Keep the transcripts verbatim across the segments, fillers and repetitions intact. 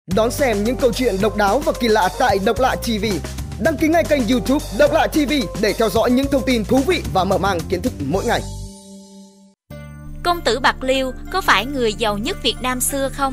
Đón xem những câu chuyện độc đáo và kỳ lạ tại Độc Lạ ti vi. Đăng ký ngay kênh YouTube Độc Lạ ti vi để theo dõi những thông tin thú vị và mở mang kiến thức mỗi ngày. Công tử Bạc Liêu có phải người giàu nhất Việt Nam xưa không?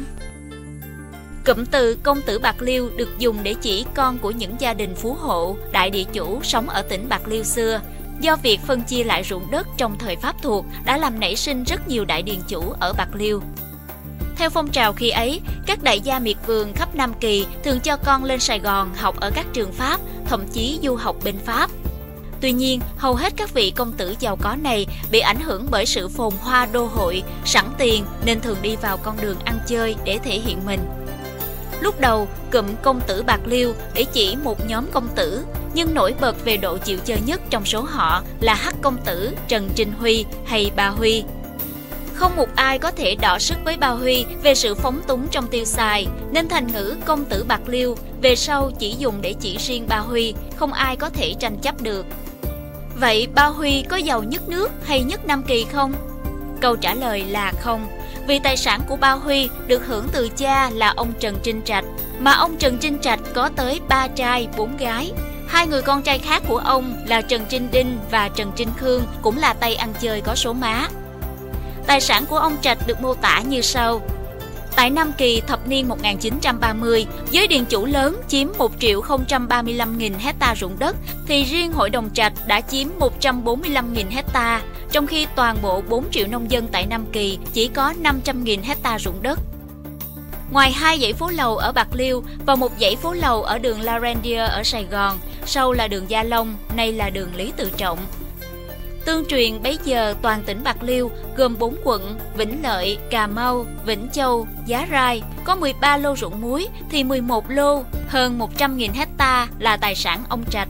Cụm từ công tử Bạc Liêu được dùng để chỉ con của những gia đình phú hộ, đại địa chủ sống ở tỉnh Bạc Liêu xưa. Do việc phân chia lại ruộng đất trong thời Pháp thuộc đã làm nảy sinh rất nhiều đại điền chủ ở Bạc Liêu. Theo phong trào khi ấy, các đại gia miệt vườn khắp Nam Kỳ thường cho con lên Sài Gòn học ở các trường Pháp, thậm chí du học bên Pháp. Tuy nhiên, hầu hết các vị công tử giàu có này bị ảnh hưởng bởi sự phồn hoa đô hội, sẵn tiền nên thường đi vào con đường ăn chơi để thể hiện mình. Lúc đầu, cụm công tử Bạc Liêu để chỉ một nhóm công tử, nhưng nổi bật về độ chịu chơi nhất trong số họ là Hắc công tử Trần Trinh Huy hay Ba Huy. Không một ai có thể đọ sức với Ba Huy về sự phóng túng trong tiêu xài, nên thành ngữ công tử Bạc Liêu về sau chỉ dùng để chỉ riêng Ba Huy, không ai có thể tranh chấp được. Vậy Ba Huy có giàu nhất nước hay nhất Nam Kỳ không? Câu trả lời là không, vì tài sản của Ba Huy được hưởng từ cha là ông Trần Trinh Trạch, mà ông Trần Trinh Trạch có tới ba trai bốn gái. Hai người con trai khác của ông là Trần Trinh Đinh và Trần Trinh Khương cũng là tay ăn chơi có số má. Tài sản của ông Trạch được mô tả như sau. Tại Nam Kỳ thập niên một nghìn chín trăm ba mươi, giới điền chủ lớn chiếm một triệu không trăm ba mươi lăm nghìn hecta ruộng đất, thì riêng hội đồng Trạch đã chiếm một trăm bốn mươi lăm nghìn hecta, trong khi toàn bộ bốn triệu nông dân tại Nam Kỳ chỉ có năm trăm nghìn hecta ruộng đất. Ngoài hai dãy phố lầu ở Bạc Liêu và một dãy phố lầu ở đường La Reindeer ở Sài Gòn, sau là đường Gia Long, nay là đường Lý Tự Trọng. Tương truyền bấy giờ toàn tỉnh Bạc Liêu gồm bốn quận Vĩnh Lợi, Cà Mau, Vĩnh Châu, Giá Rai có mười ba lô ruộng muối thì mười một lô, hơn một trăm nghìn hecta là tài sản ông Trạch.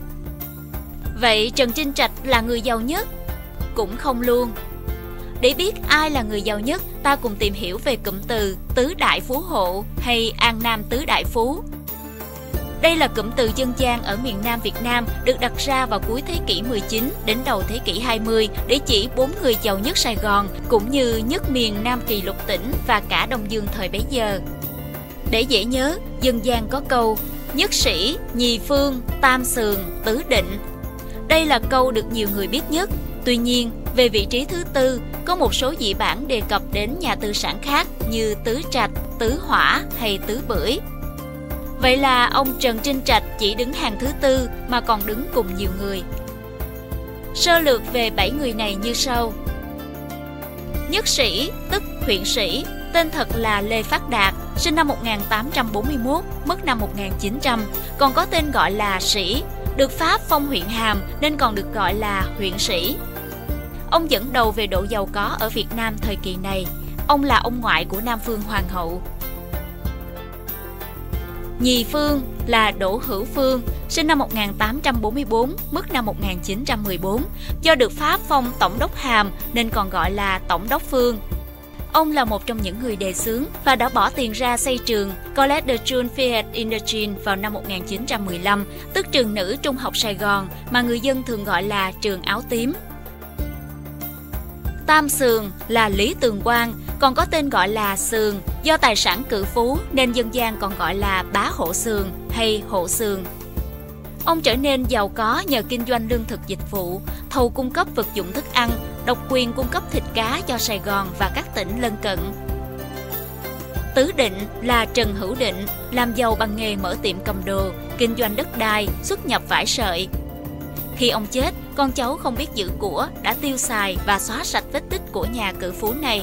Vậy Trần Trinh Trạch là người giàu nhất? Cũng không luôn. Để biết ai là người giàu nhất, ta cùng tìm hiểu về cụm từ tứ đại phú hộ hay An Nam tứ đại phú. Đây là cụm từ dân gian ở miền Nam Việt Nam được đặt ra vào cuối thế kỷ mười chín đến đầu thế kỷ hai mươi để chỉ bốn người giàu nhất Sài Gòn cũng như nhất miền Nam Kỳ lục tỉnh và cả Đông Dương thời bấy giờ. Để dễ nhớ, dân gian có câu nhất sĩ, nhì phương, tam sườn, tứ định. Đây là câu được nhiều người biết nhất. Tuy nhiên, về vị trí thứ tư, có một số dị bản đề cập đến nhà tư sản khác như tứ trạch, tứ hỏa hay tứ bưởi. Vậy là ông Trần Trinh Trạch chỉ đứng hàng thứ tư mà còn đứng cùng nhiều người. Sơ lược về bảy người này như sau. Nhất sĩ, tức huyện sĩ, tên thật là Lê Phát Đạt, sinh năm một nghìn tám trăm bốn mươi mốt, mất năm một nghìn chín trăm, còn có tên gọi là sĩ, được Pháp phong huyện hàm nên còn được gọi là huyện sĩ. Ông dẫn đầu về độ giàu có ở Việt Nam thời kỳ này. Ông là ông ngoại của Nam Phương Hoàng hậu. Nhì phương là Đỗ Hữu Phương, sinh năm một nghìn tám trăm bốn mươi bốn, mất năm một nghìn chín trăm mười bốn, do được Pháp phong tổng đốc hàm nên còn gọi là tổng đốc Phương. Ông là một trong những người đề xướng và đã bỏ tiền ra xây trường Collège de Jeunes Filles Indochine vào năm một nghìn chín trăm mười lăm, tức trường nữ trung học Sài Gòn mà người dân thường gọi là trường áo tím. Tam sườn là Lý Tường Quang, còn có tên gọi là Sườn, do tài sản cự phú nên dân gian còn gọi là Bá Hộ Sườn hay Hộ Sườn. Ông trở nên giàu có nhờ kinh doanh lương thực dịch vụ, thầu cung cấp vật dụng thức ăn, độc quyền cung cấp thịt cá cho Sài Gòn và các tỉnh lân cận. Tứ định là Trần Hữu Định, làm giàu bằng nghề mở tiệm cầm đồ, kinh doanh đất đai, xuất nhập vải sợi. Khi ông chết, con cháu không biết giữ của đã tiêu xài và xóa sạch vết tích của nhà cự phú này.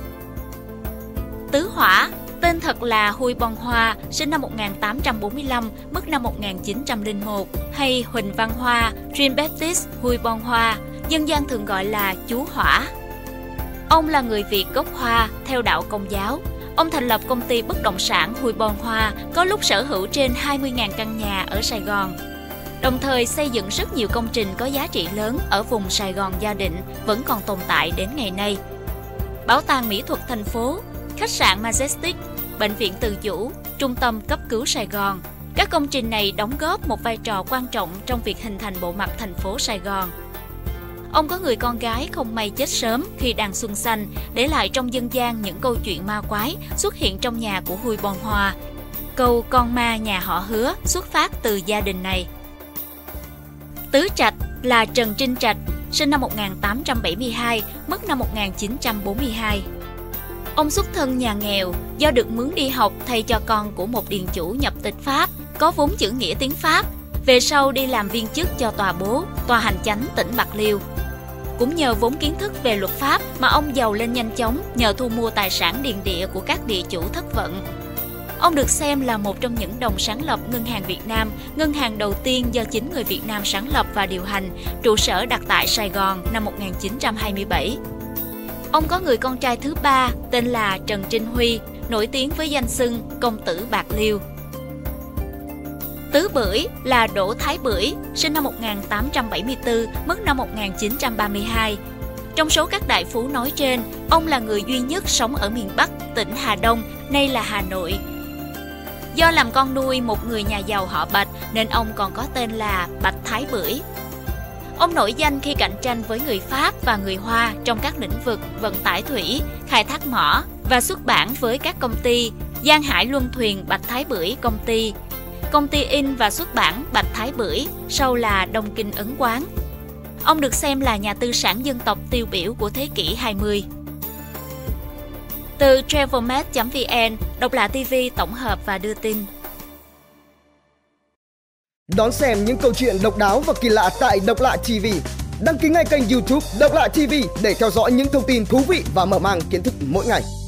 Tứ hỏa, tên thật là Huy Bon Hoa, sinh năm một nghìn tám trăm bốn mươi lăm, mất năm một nghìn chín trăm lẻ một, hay Huỳnh Văn Hoa, Jean-Baptiste Huy Bon Hoa, dân gian thường gọi là chú Hỏa. Ông là người Việt gốc Hoa, theo đạo Công giáo. Ông thành lập công ty bất động sản Huy Bon Hoa, có lúc sở hữu trên hai mươi nghìn căn nhà ở Sài Gòn. Đồng thời xây dựng rất nhiều công trình có giá trị lớn ở vùng Sài Gòn Gia Định vẫn còn tồn tại đến ngày nay. Bảo tàng mỹ thuật thành phố, khách sạn Majestic, bệnh viện Từ Dũ, trung tâm cấp cứu Sài Gòn. Các công trình này đóng góp một vai trò quan trọng trong việc hình thành bộ mặt thành phố Sài Gòn. Ông có người con gái không may chết sớm khi đang xuân xanh, để lại trong dân gian những câu chuyện ma quái xuất hiện trong nhà của Huy Bon Hoa. câu con ma nhà họ Hứa xuất phát từ gia đình này. Tứ Trạch là Trần Trinh Trạch, sinh năm một nghìn tám trăm bảy mươi hai, mất năm một nghìn chín trăm bốn mươi hai. Ông xuất thân nhà nghèo, do được mướn đi học thay cho con của một điền chủ nhập tịch Pháp, có vốn chữ nghĩa tiếng Pháp, về sau đi làm viên chức cho tòa bố, tòa hành chánh tỉnh Bạc Liêu. Cũng nhờ vốn kiến thức về luật pháp mà ông giàu lên nhanh chóng nhờ thu mua tài sản điền địa của các địa chủ thất vận. Ông được xem là một trong những đồng sáng lập Ngân hàng Việt Nam, ngân hàng đầu tiên do chính người Việt Nam sáng lập và điều hành, trụ sở đặt tại Sài Gòn năm một nghìn chín trăm hai mươi bảy. Ông có người con trai thứ ba tên là Trần Trinh Huy, nổi tiếng với danh xưng Công tử Bạc Liêu. Tứ Bưởi là Đỗ Thái Bưởi, sinh năm một nghìn tám trăm bảy mươi tư, mất năm một nghìn chín trăm ba mươi hai. Trong số các đại phú nói trên, ông là người duy nhất sống ở miền Bắc, tỉnh Hà Đông, nay là Hà Nội. Do làm con nuôi một người nhà giàu họ Bạch nên ông còn có tên là Bạch Thái Bưởi. Ông nổi danh khi cạnh tranh với người Pháp và người Hoa trong các lĩnh vực vận tải thủy, khai thác mỏ và xuất bản với các công ty Giang Hải Luân Thuyền Bạch Thái Bưởi công ty, công ty in và xuất bản Bạch Thái Bưởi, sau là Đông Kinh Ấn Quán. Ông được xem là nhà tư sản dân tộc tiêu biểu của thế kỷ hai mươi. Từ travelmed chấm vn, Độc Lạ ti vi tổng hợp và đưa tin. Đón xem những câu chuyện độc đáo và kỳ lạ tại Độc Lạ ti vi. Đăng ký ngay kênh YouTube Độc Lạ ti vi để theo dõi những thông tin thú vị và mở mang kiến thức mỗi ngày.